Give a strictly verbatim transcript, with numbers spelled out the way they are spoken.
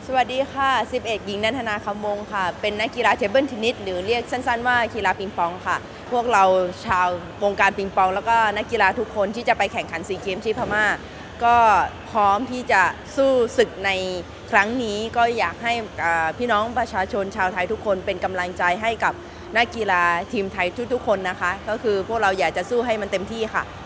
สวัสดีค่ะสิบเอกหญิงนันทนาคำวงค่ะเป็นนักกีฬาเทเบิลเทนนิสหรือเรียกสั้นๆว่ากีฬาปิงปองค่ะพวกเราชาววงการปิงปองแล้วก็นักกีฬาทุกคนที่จะไปแข่งขันซีเกมส์ที่พม่าก็พร้อมที่จะสู้ศึกในครั้งนี้ก็อยากให้พี่น้องประชาชนชาวไทยทุกคนเป็นกำลังใจให้กับนักกีฬาทีมไทยทุกๆคนนะคะก็คือพวกเราอยากจะสู้ให้มันเต็มที่ค่ะ